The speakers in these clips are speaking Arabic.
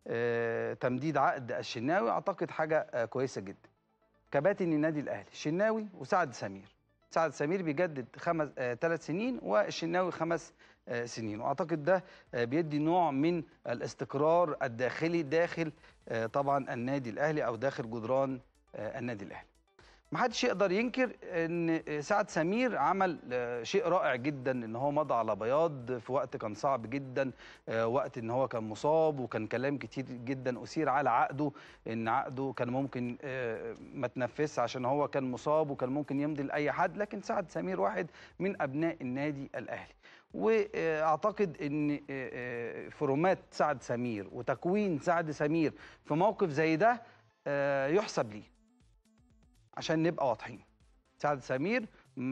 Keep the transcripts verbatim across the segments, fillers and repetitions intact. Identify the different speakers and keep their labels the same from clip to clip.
Speaker 1: آه تمديد عقد الشناوي، اعتقد حاجه آه كويسه جدا. كباتن النادي الاهلي الشناوي وسعد سمير. سعد سمير بيجدد خمس آه ثلاث سنين والشناوي خمس آه سنين، واعتقد ده آه بيدي نوع من الاستقرار الداخلي داخل آه طبعا النادي الاهلي او داخل جدران آه النادي الاهلي. محدش يقدر ينكر ان سعد سمير عمل شيء رائع جدا، ان هو مضى على بياض في وقت كان صعب جدا، وقت ان هو كان مصاب، وكان كلام كتير جدا اثير على عقده، ان عقده كان ممكن ما تنفذش عشان هو كان مصاب، وكان ممكن يمضي لاي حد، لكن سعد سمير واحد من ابناء النادي الاهلي. واعتقد ان فورمات سعد سمير وتكوين سعد سمير في موقف زي ده يحسب ليه، عشان نبقى واضحين. سعد سمير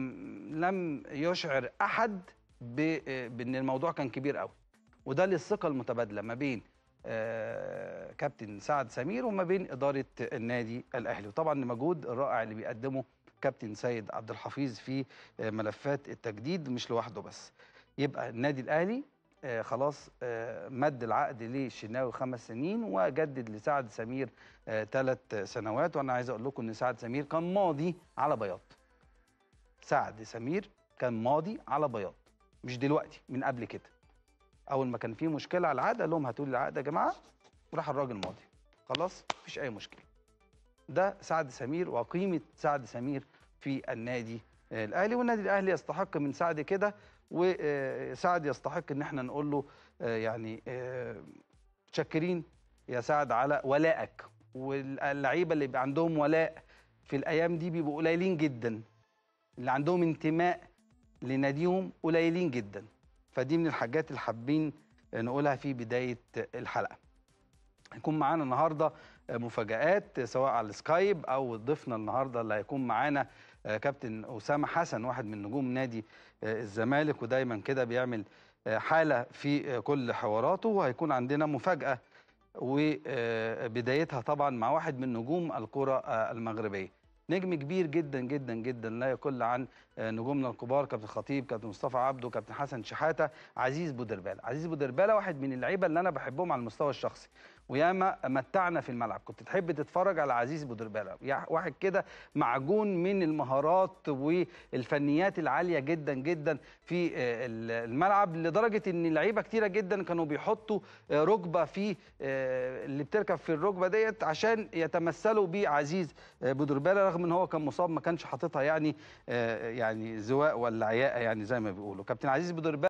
Speaker 1: لم يشعر احد بان الموضوع كان كبير قوي، وده للثقه المتبادله ما بين كابتن سعد سمير وما بين اداره النادي الاهلي، وطبعا المجهود الرائع اللي بيقدمه كابتن سيد عبد الحفيظ في ملفات التجديد مش لوحده بس. يبقى النادي الاهلي آه خلاص آه مد العقد للشناوي خمس سنين وجدد لسعد سمير ثلاث آه سنوات. وانا عايز اقول لكم ان سعد سمير كان ماضي على بياض. سعد سمير كان ماضي على بياض، مش دلوقتي، من قبل كده. اول ما كان في مشكله على العقد قال لهم هاتوا لي العقد يا جماعه، وراح الراجل ماضي خلاص، مفيش اي مشكله. ده سعد سمير وقيمه سعد سمير في النادي الاهلي، والنادي الاهلي يستحق من سعد كده، وسعد يستحق ان احنا نقول له يعني متشكرين يا سعد على ولائك. واللعيبه اللي بيبقى عندهم ولاء في الايام دي بيبقوا قليلين جدا، اللي عندهم انتماء لناديهم قليلين جدا، فدي من الحاجات اللي حابين نقولها في بدايه الحلقه. هيكون معانا النهارده مفاجآت سواء على السكايب او ضيفنا النهارده اللي هيكون معانا كابتن أسامة حسن، واحد من نجوم نادي الزمالك، ودايما كده بيعمل حالة في كل حواراته. وهيكون عندنا مفاجأة وبدايتها طبعا مع واحد من نجوم الكرة المغربية، نجم كبير جدا جدا جدا لا يقل عن نجومنا الكبار، كابتن خطيب، كابتن مصطفى عبده، كابتن حسن شحاتة، عزيز بودربالة. عزيز بودربالة واحد من اللعيبة اللي أنا بحبهم على المستوى الشخصي، وياما متعنا في الملعب. كنت تحب تتفرج على عزيز بودربالة، واحد كده معجون من المهارات والفنيات العالية جدا جدا في الملعب، لدرجة ان لعيبة كتيرة جدا كانوا بيحطوا ركبة في اللي بتركب في الركبة ديت عشان يتمثلوا بعزيز بودربالة، رغم ان هو كان مصاب ما كانش حاططها يعني يعني زواء ولا عياء يعني زي ما بيقولوا. كابتن عزيز بودربالة